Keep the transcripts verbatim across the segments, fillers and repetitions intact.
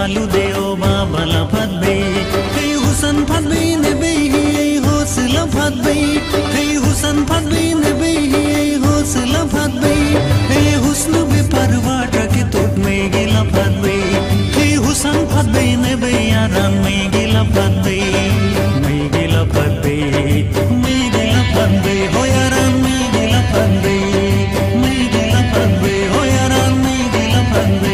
shalu deo babala fadbe hey husan fadbe nebe hosla fadbe hey husan fadbe nebe hosla fadbe hey husn be parwa tak tot me gila fadbe hey husan fadbe nebe yaran me gila fadbe me gila fadbe me gila fadbe ho yaran me gila fadbe me gila fadbe ho yaran me gila fadbe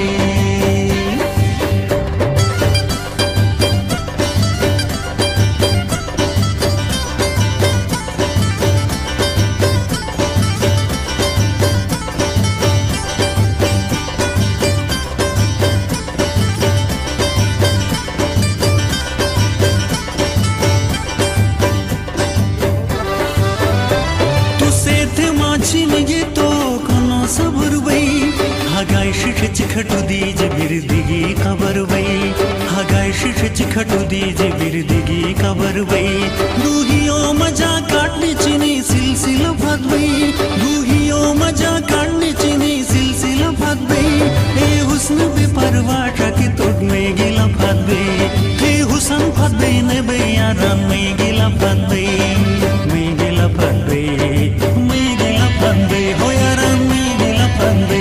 खटू दीज बिरदिगी खबर वई हगाई शिश खटू दीज बिरदिगी खबर वई दूहियो मजा काटने चिनी सिलसिला फद वई दूहियो मजा काटने चिनी सिलसिला फद वई हे हुस्न बे परवा के तोड़ में गिला फद वई हे हुसन फद वई ने बे यारान में गिला फद वई में गिला फद वई में गिला फद वई हो यारान में गिला फद वई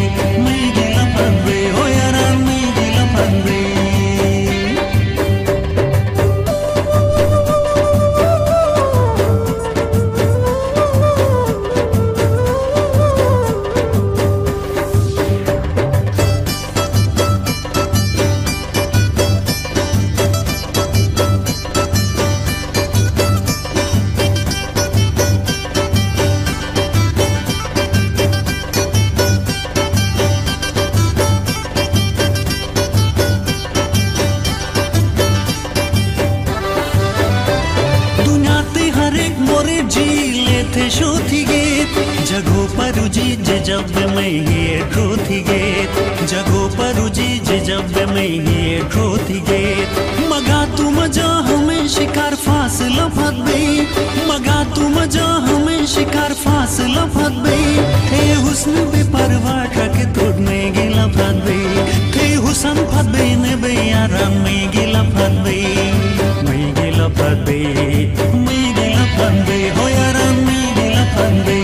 जगो परुजी जब मैं ये ट्रोथी गेत जगो परुजी जब मैं ये ट्रोथी गेत मगा तू मजा हमें शिकार फासला फद गई मगा तू मजा हमें शिकार फासला फद गई हे हुस्न बे परवा के तोड़ने गिला फद गई हे हुसन फद गई ने बे यारान में गिला फद गई मैं गिला फद गई मैं गिला फद गई हो यारान में गिला फद गई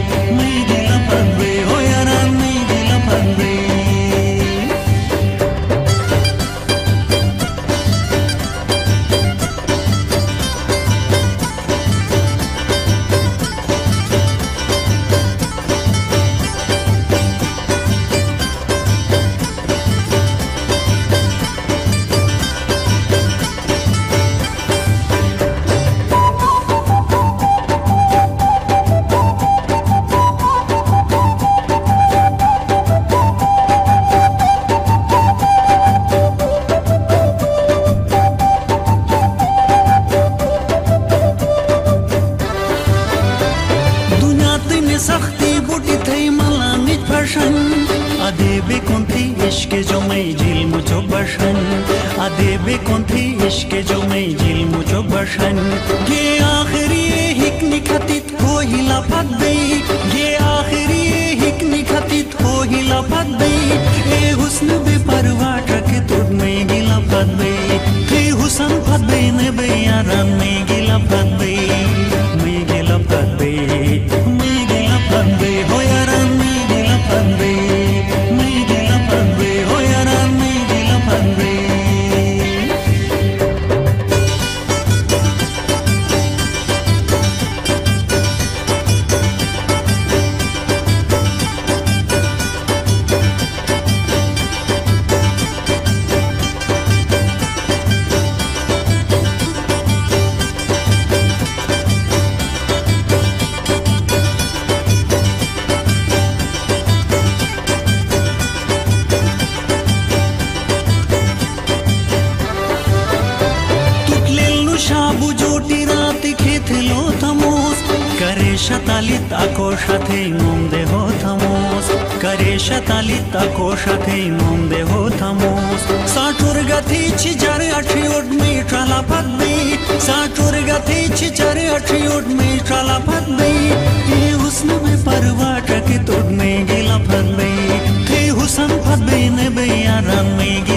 अदेबे कौन थी इश्क जो मैं झील मुझो बशन अदेबे कौन थी इश्क जो मैं झील मुझो बशन ये आखिरी हिक निखतित हो हिला फद गई ये आखिरी हिक निखतित हो हिला फद गई ए हुस्न बे परवा के तोड़ में गिला फद गई हे हुसन फद गई ने बे यारान में गिला फद गई मैं गिला फद गई मैं गिला फद गई हो यारान में गिला फद गई शतालित आकोशाथे नोंदे हो थमोस करे शतालित आकोशाथे नोंदे हो थमोस साठुर गथी छिजर अठियोट में ट्राला फद गई साठुर गथी छिजर अठियोट में ट्राला फद गई ये हुस्न में परवा के तोड़ में गिला फद गई हे हुसन फद गई ने बे यारान में